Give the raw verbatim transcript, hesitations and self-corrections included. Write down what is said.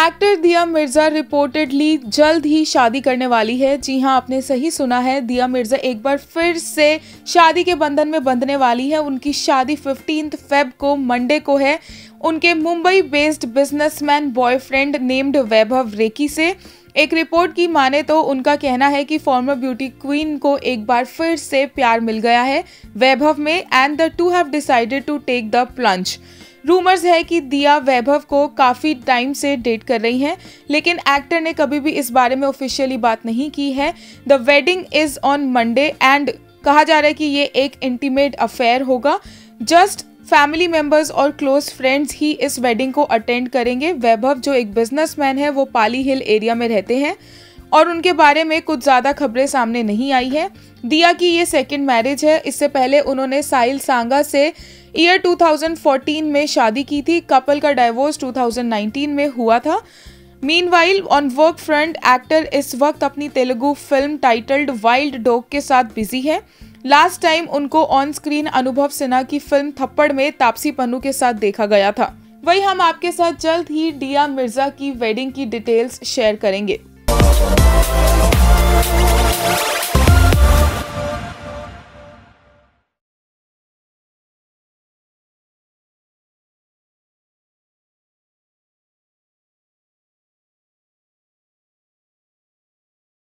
Actor दिया Mirza reportedly जल्द ही शादी करने वाली है। जी हां, आपने सही सुना है, दिया मिर्जा एक बार फिर से शादी के बंधन में बंधने वाली है। उनकी शादी फिफ्टींथ फेब को मंडे को है उनके Mumbai based businessman boyfriend named Vaibhav Rekhi से। एक रिपोर्ट की माने तो उनका कहना है कि फॉर्मर ब्यूटी क्वीन को एक बार फिर से प्यार मिल गया है वैभव में and the two have decided to take the plunge. Rumours है कि दिया वैभव को काफ़ी टाइम से डेट कर रही हैं, लेकिन एक्टर ने कभी भी इस बारे में ऑफिशियली बात नहीं की है। The wedding is on Monday and कहा जा रहा है कि ये एक इंटीमेट अफेयर होगा। जस्ट फैमिली मेंबर्स और क्लोज फ्रेंड्स ही इस वेडिंग को अटेंड करेंगे। वैभव जो एक बिजनेसमैन है वो पाली हिल एरिया में रहते हैं और उनके बारे में कुछ ज़्यादा खबरें सामने नहीं आई है। दिया की ये सेकंड मैरिज है। इससे पहले उन्होंने साहिल सांगा से ईयर टू थाउजेंड फोर्टीन में शादी की थी। कपल का डाइवोर्स टू थाउजेंड नाइनटीन में हुआ था। Meanwhile on work front actor इस वक्त अपनी Telugu film titled wild dog के साथ बिजी है। लास्ट टाइम उनको ऑन स्क्रीन अनुभव सिन्हा की फिल्म थप्पड़ में तापसी पन्नू के साथ देखा गया था। वही हम आपके साथ जल्द ही दिया मिर्जा की वेडिंग की डिटेल्स शेयर करेंगे।